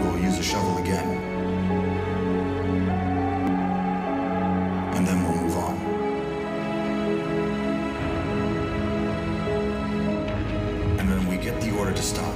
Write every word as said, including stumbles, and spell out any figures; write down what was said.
we'll use a shovel again. And then we'll move on. And then we get the order to stop.